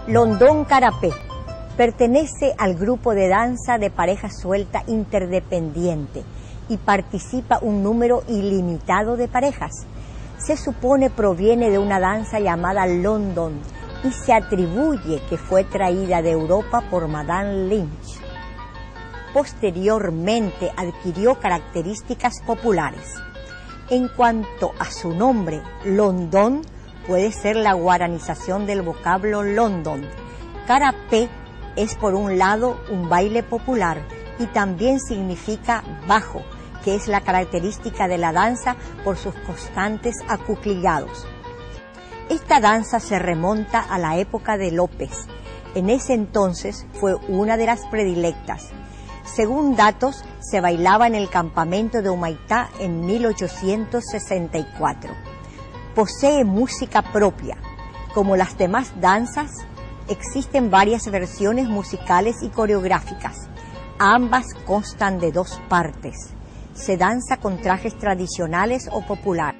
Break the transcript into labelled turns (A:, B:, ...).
A: Londón Carapé pertenece al grupo de danza de pareja suelta interdependiente y participa un número ilimitado de parejas. Se supone proviene de una danza llamada London y se atribuye que fue traída de Europa por Madame Lynch. Posteriormente adquirió características populares. En cuanto a su nombre, London puede ser la guaranización del vocablo London. Carapé es por un lado un baile popular y también significa bajo, que es la característica de la danza por sus constantes acuclillados. Esta danza se remonta a la época de López. En ese entonces fue una de las predilectas. Según datos, se bailaba en el campamento de Humaitá en 1864. Posee música propia. Como las demás danzas, existen varias versiones musicales y coreográficas. Ambas constan de dos partes. Se danza con trajes tradicionales o populares.